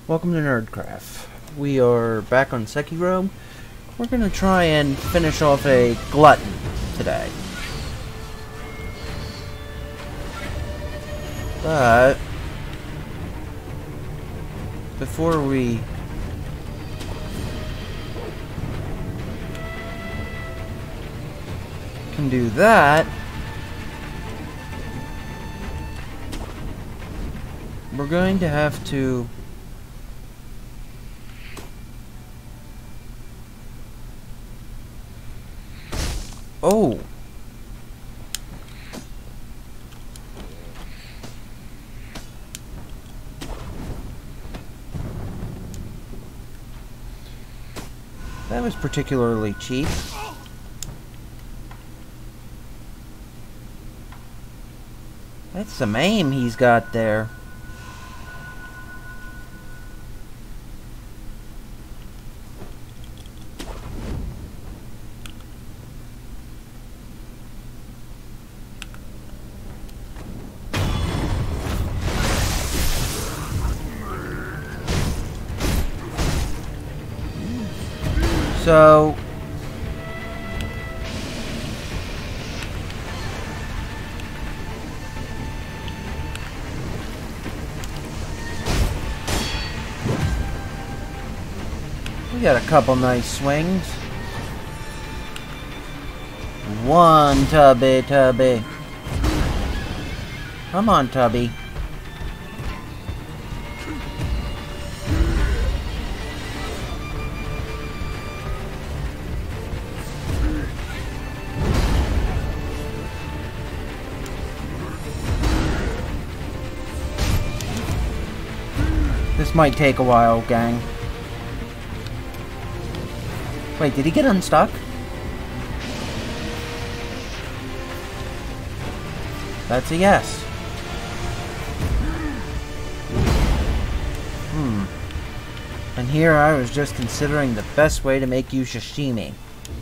Welcome to Nerdcraft. We are back on Sekiro. We're gonna try and finish off a glutton today. But before we can do that, we're going to have to that was particularly cheap. That's some aim he's got there. So we got a couple nice swings. One Tubby. Come on, Tubby. This might take a while, gang. Wait, did he get unstuck? That's a yes. And here I was just considering the best way to make you sashimi.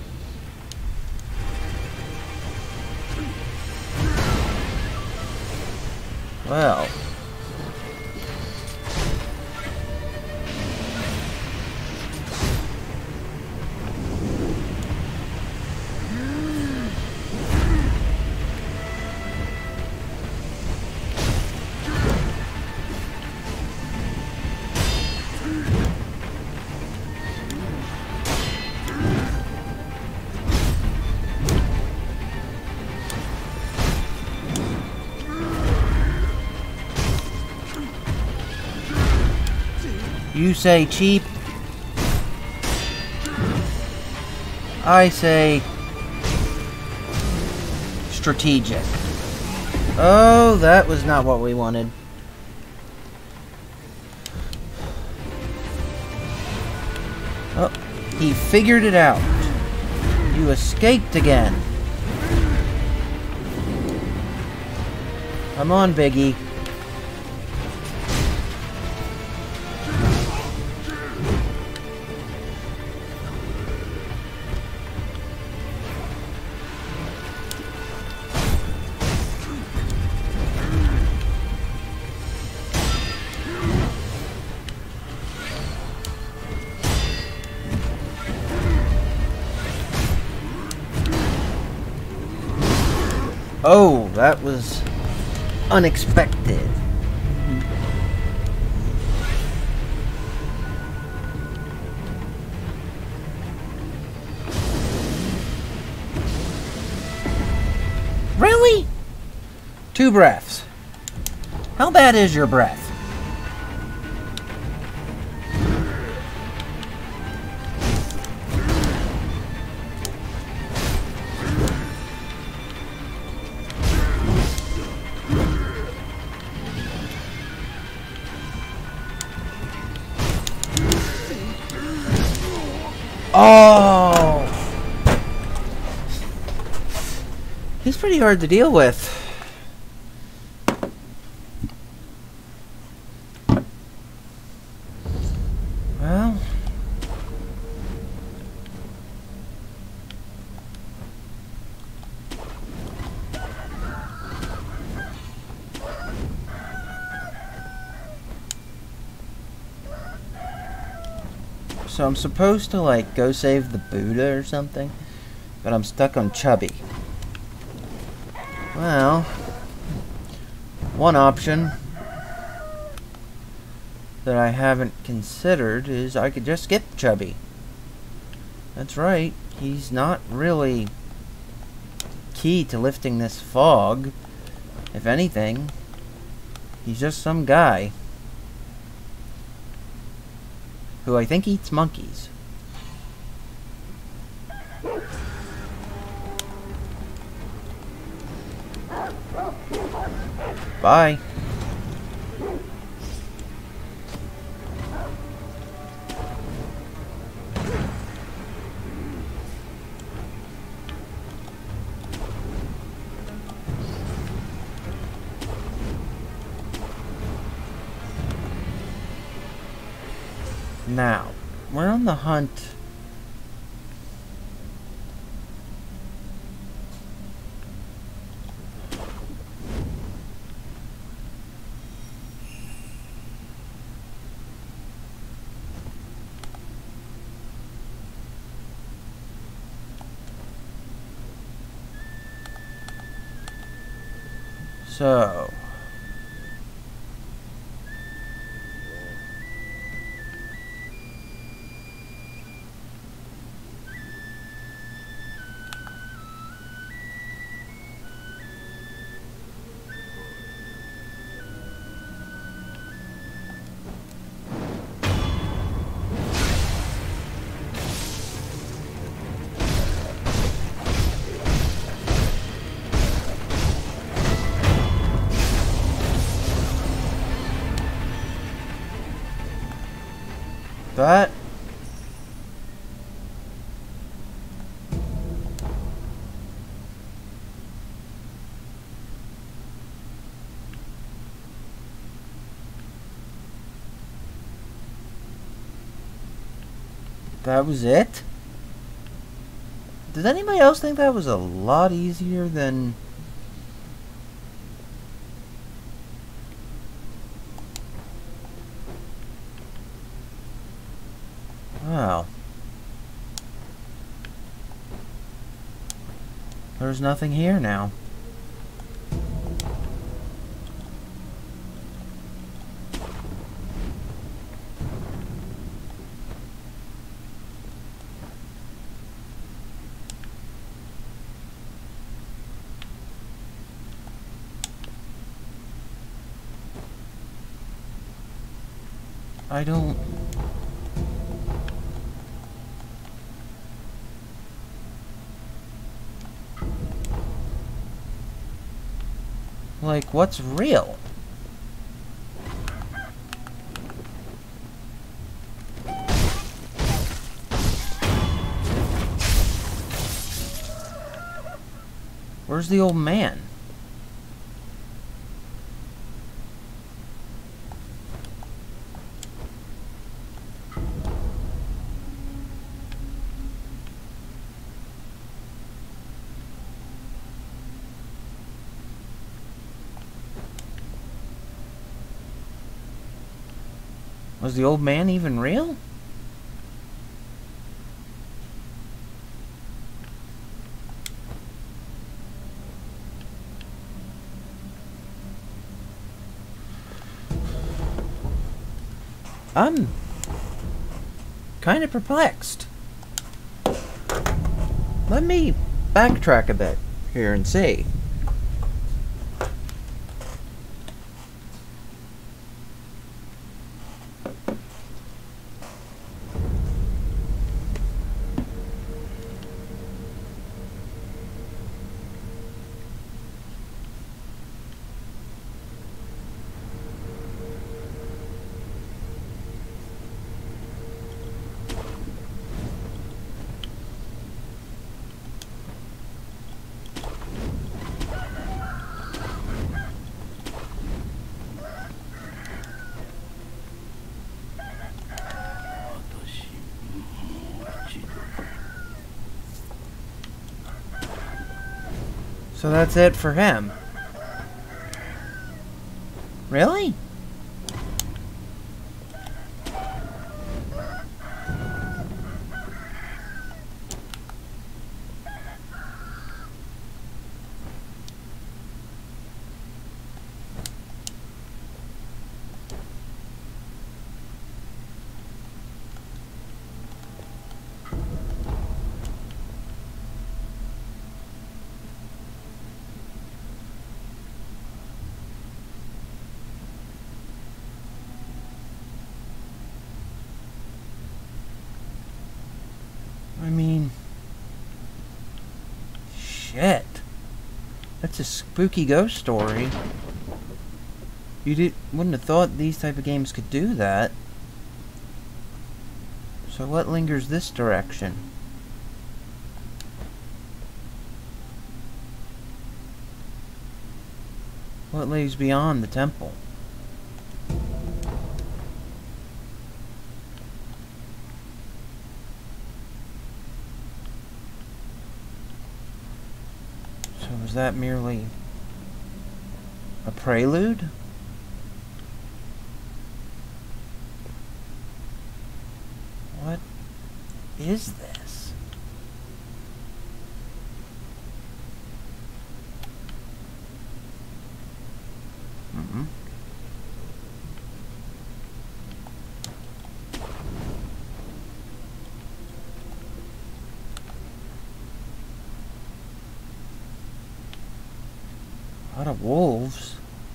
Well. You say cheap. I say strategic. Oh, that was not what we wanted. Oh, he figured it out. You escaped again. Come on, Biggie. Oh, that was unexpected. Really? 2 breaths. How bad is your breath? Oh! He's pretty hard to deal with. Well... So I'm supposed to, like, go save the Buddha or something, but I'm stuck on Chubby. Well, one option that I haven't considered is I could just skip Chubby. That's right, he's not really key to lifting this fog. If anything, he's just some guy who I think eats monkeys. Bye. Now, we're on the hunt. So, that was it? Does anybody else think that was a lot easier than... Wow. There's nothing here now. I don't... Like, what's real? Where's the old man? Was the old man even real? I'm kind of perplexed. Let me backtrack a bit here and see. So that's it for him. Really? I mean... Shit. That's a spooky ghost story. Wouldn't have thought these type of games could do that. So what lingers this direction? What lays beyond the temple? So was that merely a prelude? What is this? A lot of wolves.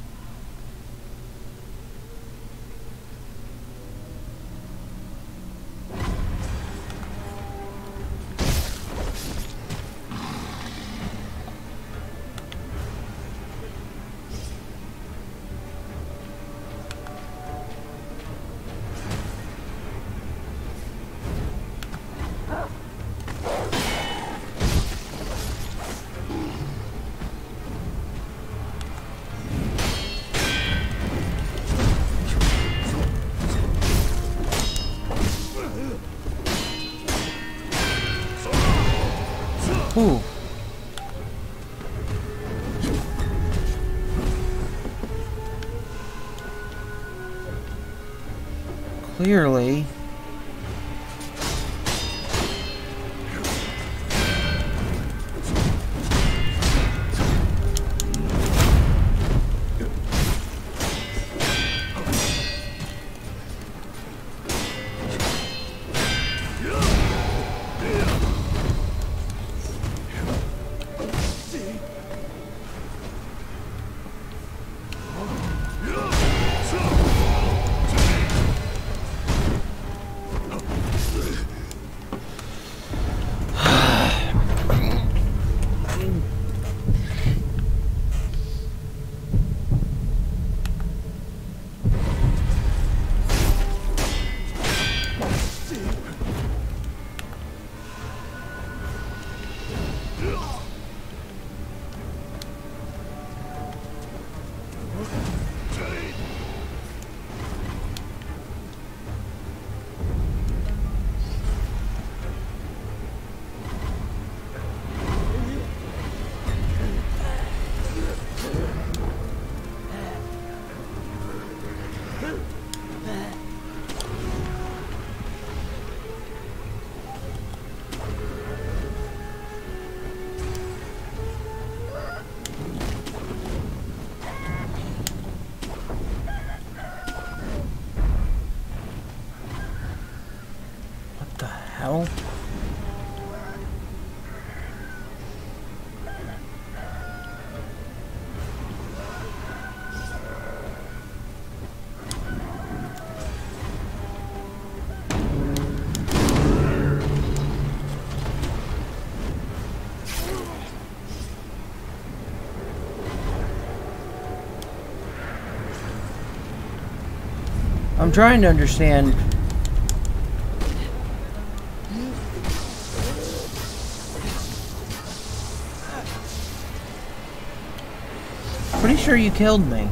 Ooh. Clearly. Hell? I'm trying to understand. Pretty sure you killed me.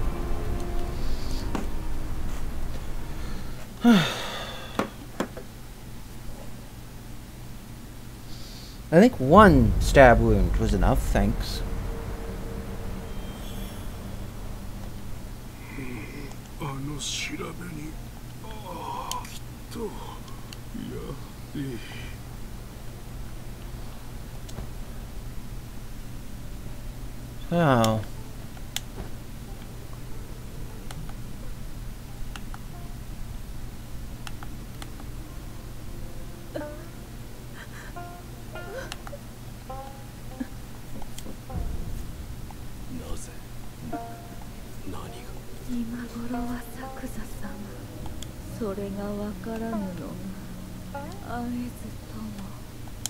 I think one stab wound was enough, thanks. Oh.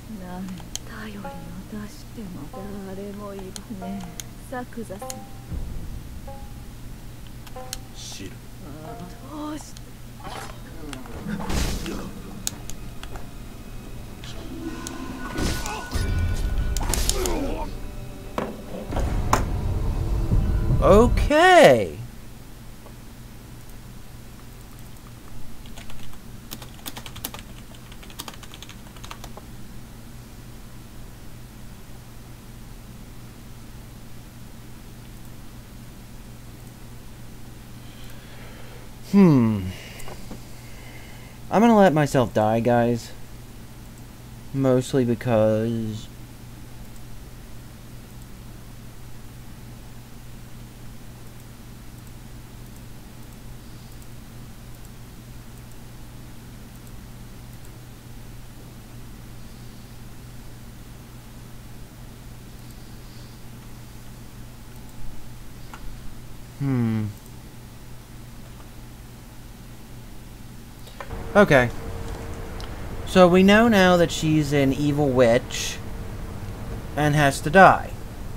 Okay. I'm gonna let myself die, guys. Mostly because... Okay. So we know now that she's an evil witch and has to die.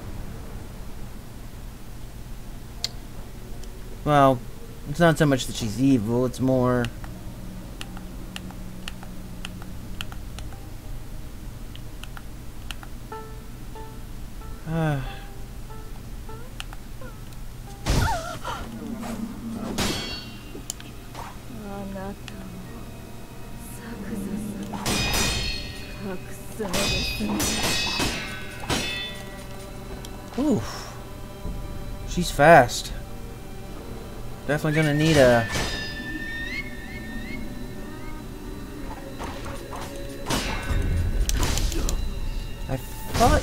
Well, it's not so much that she's evil, it's more... Ooh. She's fast. Definitely gonna need a... I thought...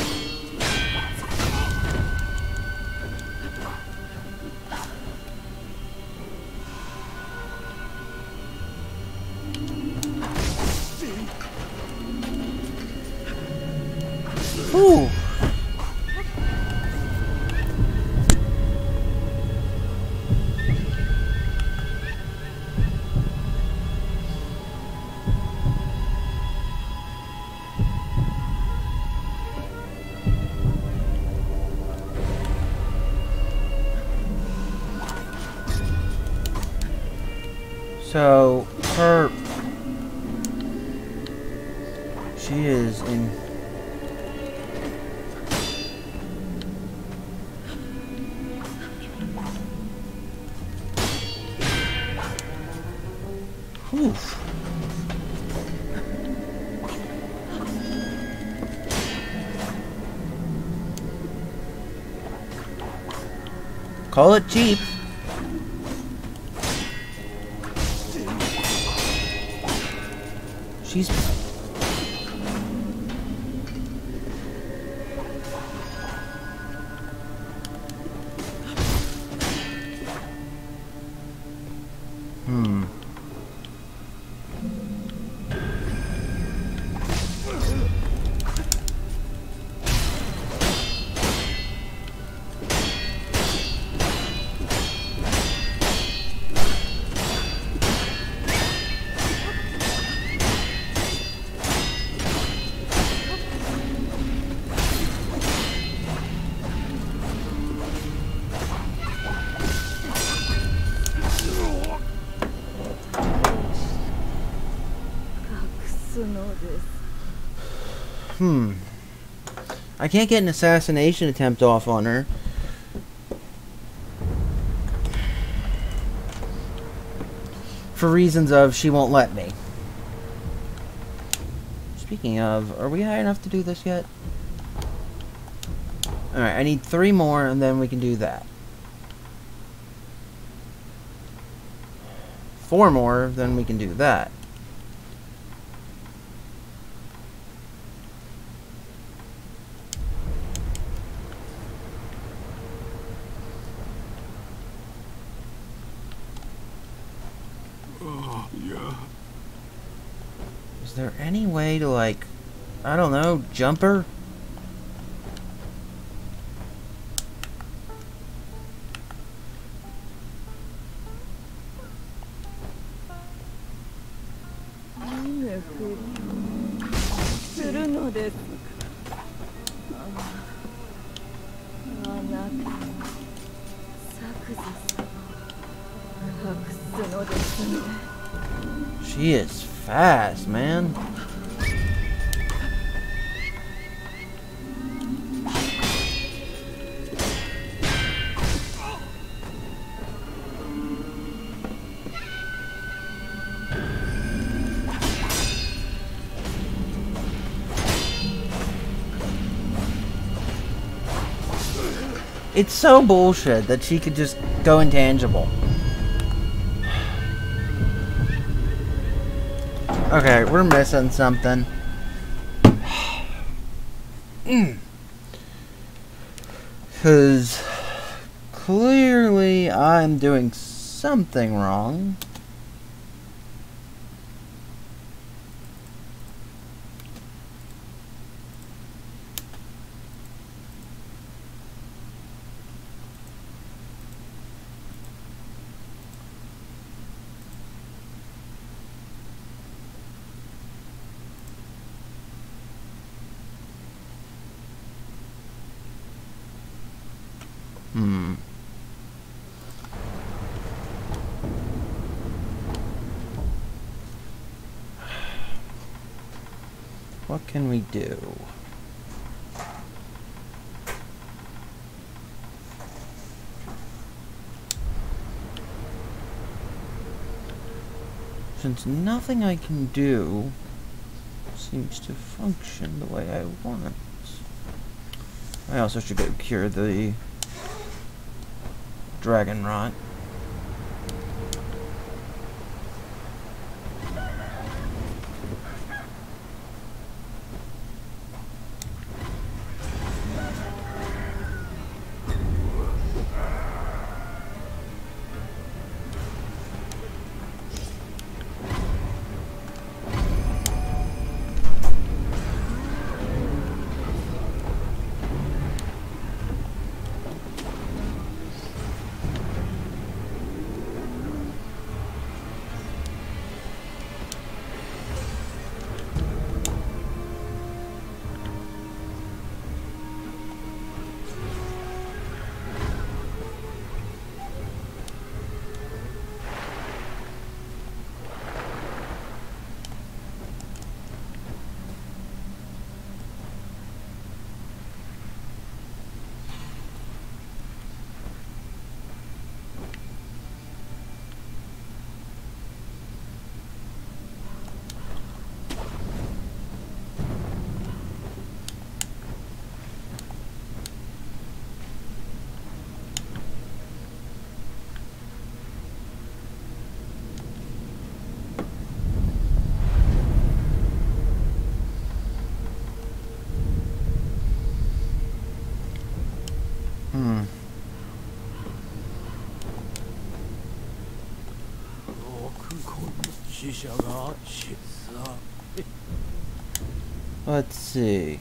Ooh. So, her... She is in... Oof. Call it cheap. She's... I can't get an assassination attempt off on her. For reasons of she won't let me. Speaking of, are we high enough to do this yet? Alright, I need 3 more and then we can do that. 4 more, then we can do that. Is there any way to, like, I don't know, jump her? She is fast, man. It's so bullshit that she could just go intangible. Okay, we're missing something. Because clearly I'm doing something wrong. What can we do? Since nothing I can do seems to function the way I want, I also should go cure the dragon rot. Let's see.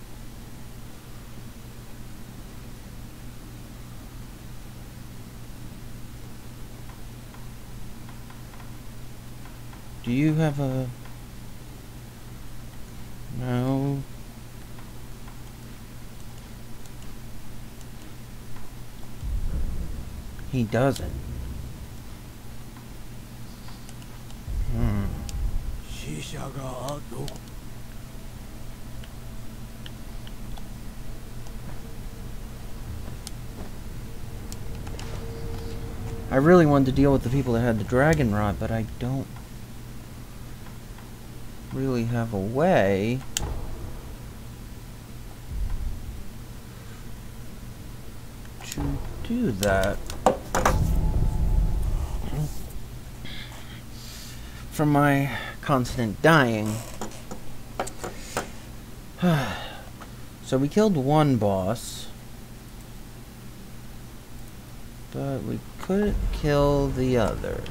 Do you have a... No. He doesn't. I really wanted to deal with the people that had the dragon rot, but I don't really have a way to do that. From my constant dying. So we killed one boss, but we couldn't kill the other.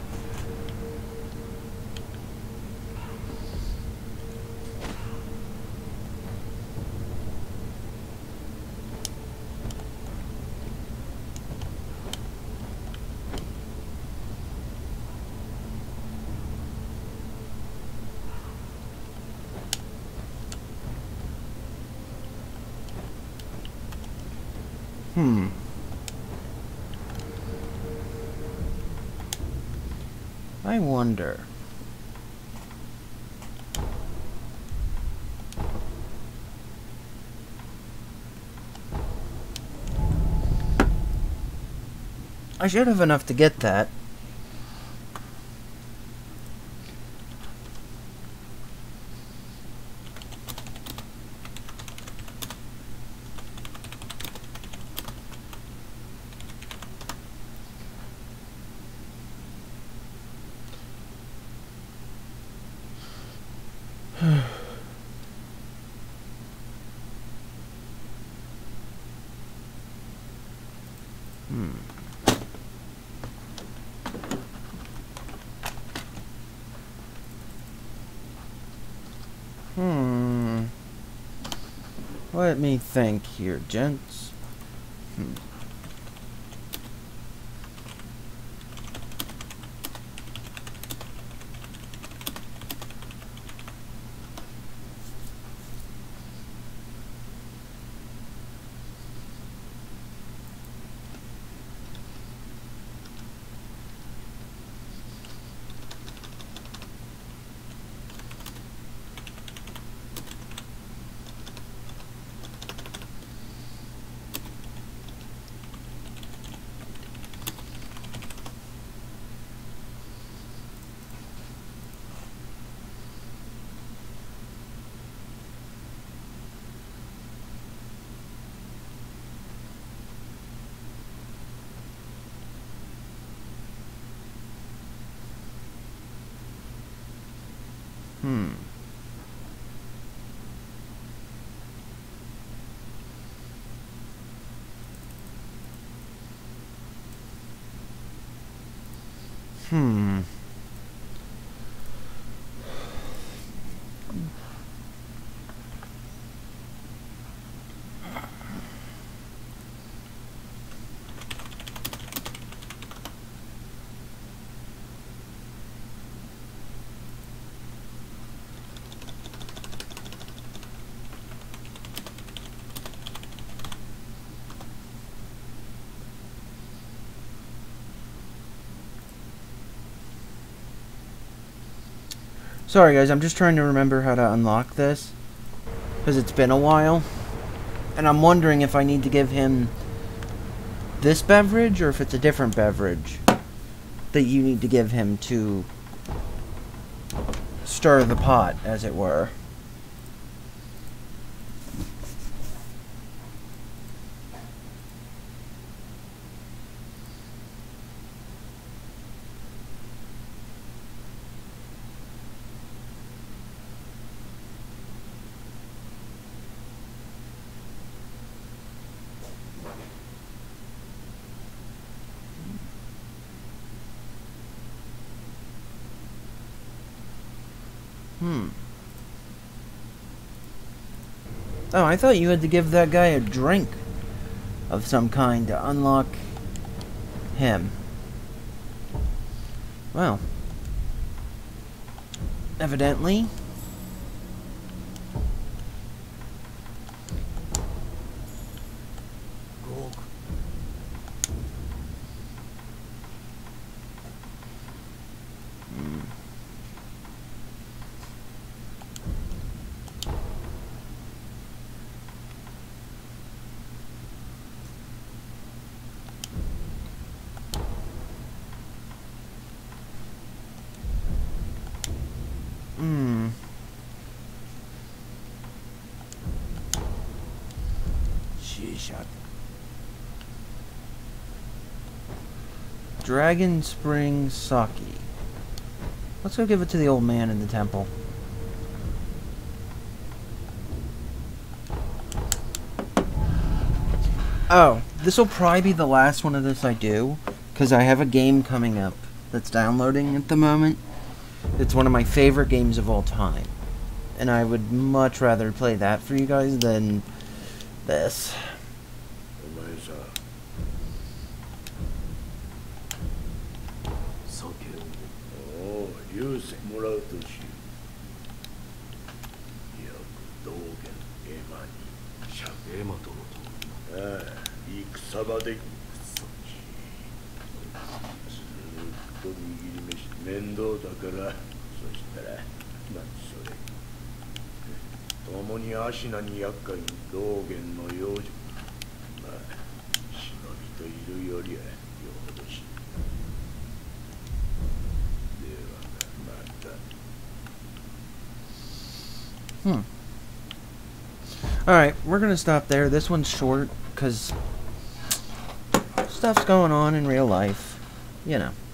I wonder. I should have enough to get that. Let me think here, gents. Sorry guys, I'm just trying to remember how to unlock this, because it's been a while, and I'm wondering if I need to give him this beverage, or if it's a different beverage that you need to give him to stir the pot, as it were. Oh, I thought you had to give that guy a drink of some kind to unlock him. Well, evidently. Dragon Spring Sake. Let's go give it to the old man in the temple. Oh, this will probably be the last one of this I do, because I have a game coming up that's downloading at the moment. It's one of my favorite games of all time, and I would much rather play that for you guys than this. 戦場でそっちずっと握り飯面倒だからそしたら何それ共にアシナに厄介に道元の養女まあ忍びといるよりはよほどしではまた Alright, we're gonna stop there. This one's short, because stuff's going on in real life. You know.